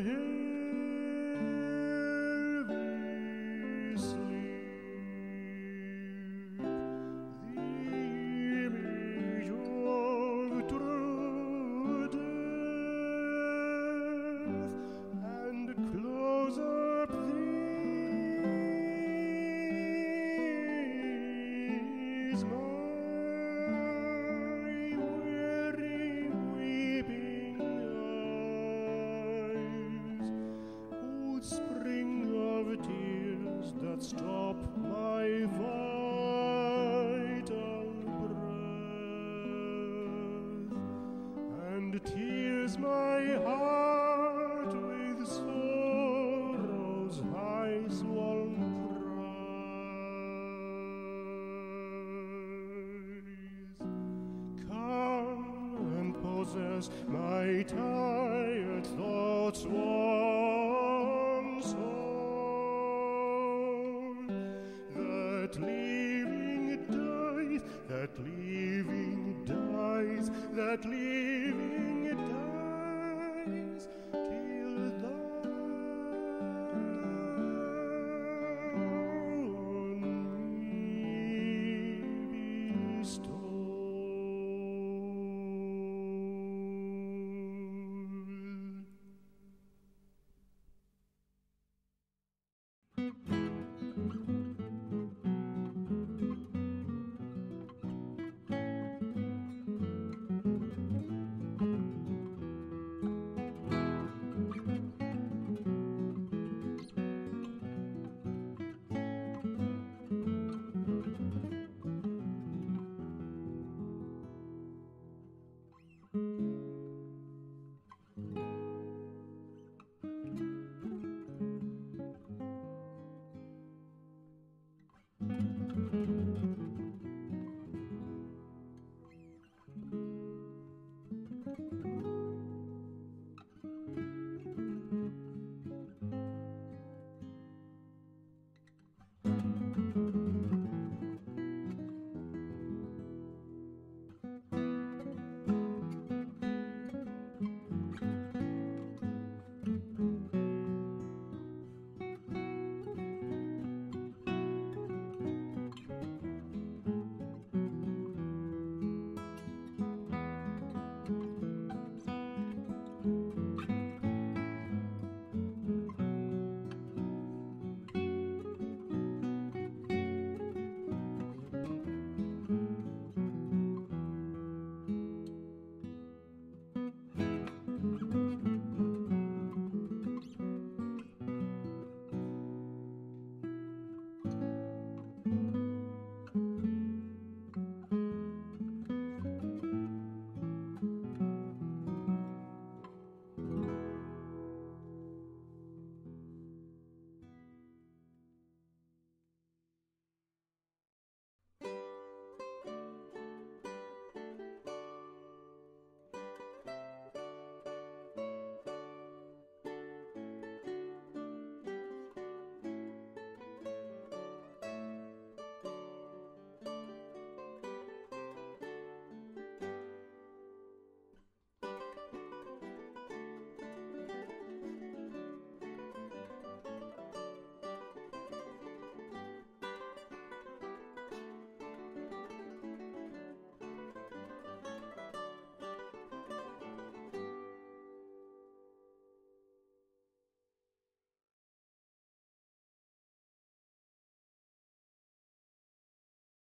heavy sleep, the image of true death, and close up these my weary weeping eyes, old spring of tears that stop my vital breath, and tears my heart with sorrow's high swollen cries. Come and possess my tired thoughts once more. That living dies, that living dies, that living